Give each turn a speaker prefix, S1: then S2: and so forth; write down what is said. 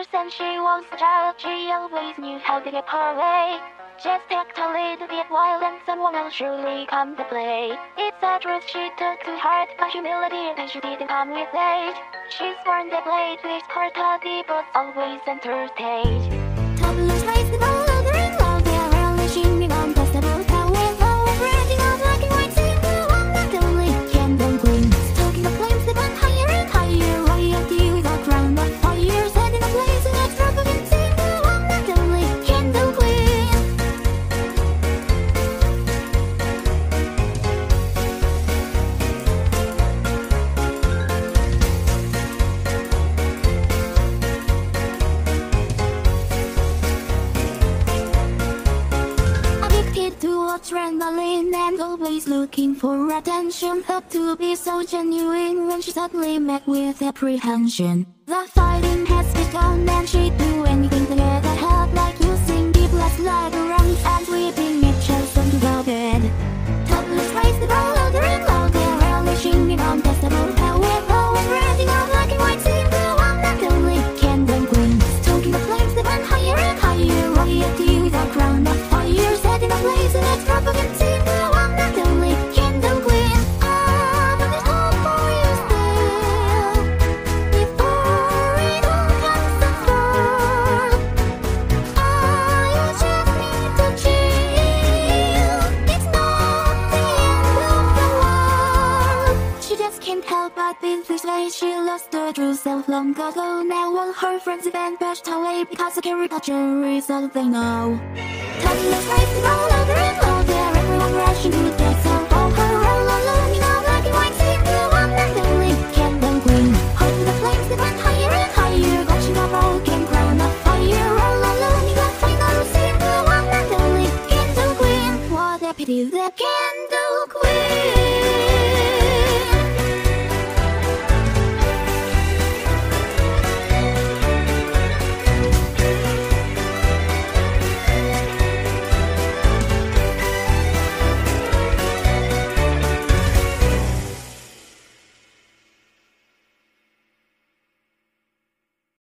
S1: years and she was a child, she always knew how to get her way. Just act a little bit wild and someone will surely come to play. It's a truth she took to heart, but humility and she didn't come with age. She's born the blade with her toddy, but always center stage. Toddlers raise the ball louder and louder, relishing the untestable power of overriding a black and white single one that only candle gleams. Stoking the flames that went higher and higher, royalty with a crown of fire, setting a blaze in extravagant single one that only candle gleams. Adrenaline and always looking for attention. Thought to be so genuine when she suddenly met with apprehension. The fighting has begun and she'd do anything to get ahead, like using deep left leg around and sweeping each other into the bed. Toddlers raise the ball louder and louder, relishing in untestable power, overriding a black and white single one that only candle gleam. Stoking the flames that went higher and higher, royalty with a crown of fire, setting a blaze in extravagant single one that only candle gleam. I'm a little for you still, before it all comes to fall. You just need to chill, it's not the end of the world. She just can't help but be this way. She lost her true self long ago. Now all her friends have been pushed away because the caricature is all they know. Toddlers raise the ball louder and louder, everyone rushing to get some of her. All alone in a black and white single one that only candle gleam. Holding the flames that went higher and higher, watching a broken crown of fire. All alone in a final single one that only candle gleam. What a pity, the candle queen.